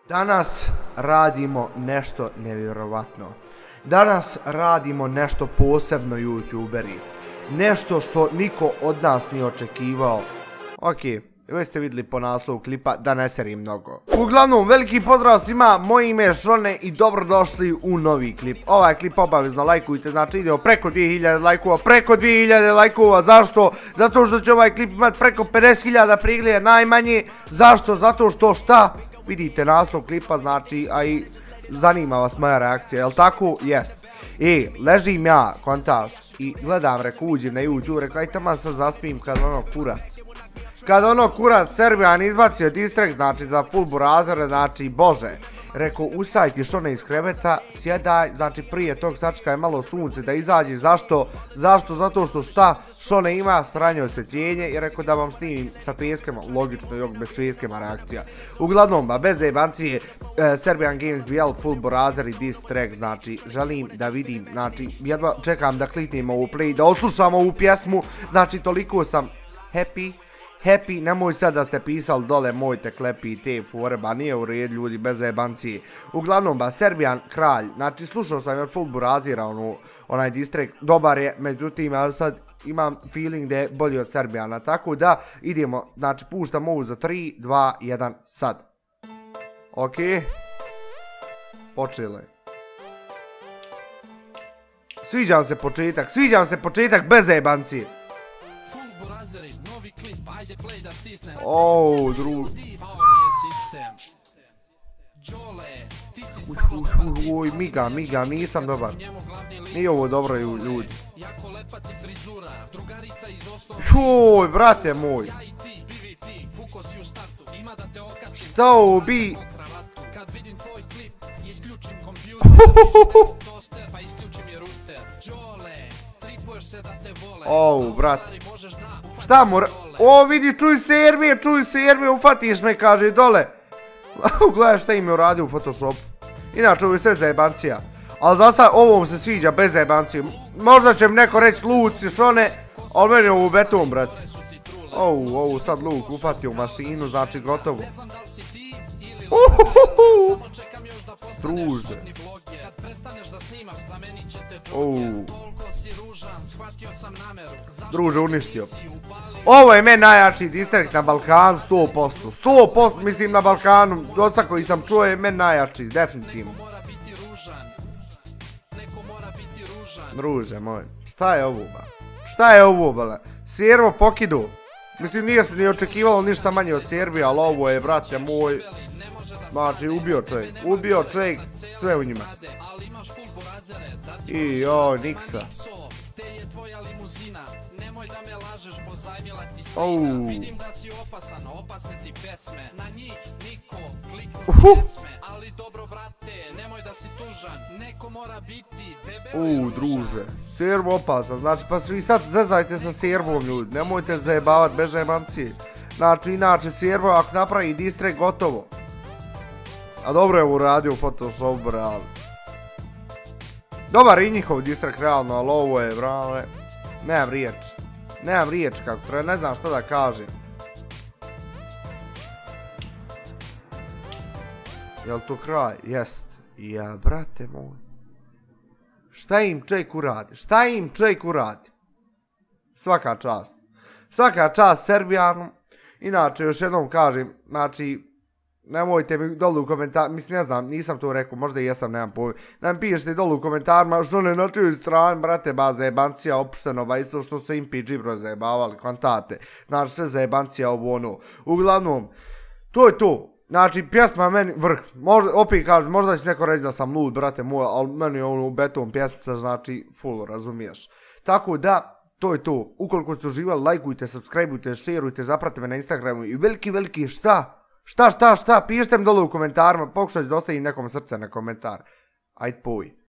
Danas radimo nešto nevjerovatno. Danas radimo nešto posebno youtuberi. Nešto što niko od nas nije očekivao. Ok, već ste vidjeli po naslovu klipa da ne serim mnogo. Uglavnom, veliki pozdrav svima, moje ime je Šone i dobrodošli u novi klip. Ovaj klip obavezno lajkujte, znači idemo preko 2000 lajkova, preko 2000 lajkova, zašto? Zato što će ovaj klip imati preko 50.000 pregleda najmanje. Zašto? Zato što šta? Vidite naslov klipa, znači, a i zanima vas moja reakcija, jel tako? Jest. Ležim ja, kontaž, i gledam, reko, uđem na YouTube, reko, aj tamo sad zaspim kad ono kurac Serbijan izbacio distrakt, znači za full burazere, znači bože. Reko, usaj ti Šone iz kreveta, sjedaj, znači prije tog sačekaj malo sunce da izađe, zašto? Zato što šta? Šone ima sranje osvjetljenje i reko da vam snimim sa peskama, logično jok bez peskama reakcija. Uglavnom, bez jebancije, Serbian Games BL full burazer i distract, znači želim da vidim, znači jedva čekam da kliknem ovu play, da oslušam ovu pjesmu, znači toliko sam happy, nemoj sad da ste pisali dole mojte klepi i te fore, ba nije u red ljudi bez jebancije. Uglavnom Serbijan kralj, znači slušao sam od full burazira onaj distrakt, dobar je, međutim ja sad imam feeling da je bolji od Serbijana, tako da idemo, znači puštam ovu za 3, 2, 1, sad. Ok, počelo je. Sviđam se početak bez jebancije. Uj, miga, nisam dobar. Nije ovo dobro, ljudi. Uj, brate moj. Šta ovo bi? Brate. Šta mora? Vidi, čuj se Jermije, ufatiš me, kaže, dole. Gledaj šta im je uradio u Photoshopu. Inače, ovo je sve zajebancija. Ali zastav, ovom se sviđa bez zajebancije. Možda će mi neko reći, Luci, Šone, ali meni je ovo beton, brate. Ovo sad Luk ufatio u mašinu, znači gotovo. Druže. Druže, uništio. Ovo je meni najjači distrakt na Balkanu, 100%. 100%, mislim na Balkanu, od sad koji sam čuo je meni najjači, definitivno. Druže moj, šta je ovo, bale? Servo pokidu. Mislim, nije se ni očekivalo ništa manje od Serbije, ali ovo je, brate moj, znači, ubio čovjek, sve u njima. I joj, Niksa. Druže, Servo opasan, znači pa svi sad zezajte sa Servom, ljudi, nemojte zajebavat bez zajebancije. Znači, inače Servo ako napravi distrakt, gotovo. A dobro je uradio u Photoshopu, realno. Dobar i njihov distrakt, realno, ali ovo je, brale, nemam riječ kako treba, ne znam šta da kažem. Jel to kraj? Jest. Ja, brate moj. Šta im čovjek uradi? Svaka čast Serbijanu. Inače, još jednom kažem, znači, nemojte mi dolu u komentarima, mislim, ne znam, nisam to rekao, možda i jesam, nemam pojma. Da mi pišete dolu u komentarima, što ne na čiju strani, brate, ba, zajebancija opšteno, ba, isto što se MPG bro zajebavali, kvantate. Znači, sve zajebancija ovo ono. Uglavnom, to je to. Znači, pjesma meni vrh. Opet kažem, možda će neko reći da sam lud, brate moj, ali meni je ono beton pjesma, znači, full, razumiješ. Tako da, to je to. Ukoliko ste uživali, lajkujte, subscribeujte, šerujte, zapratite me na Instagramu i veliki šta? Šta, pišite mi dole u komentarima, pokušajte da ostavim nekom srce na komentar. Ajde, poj.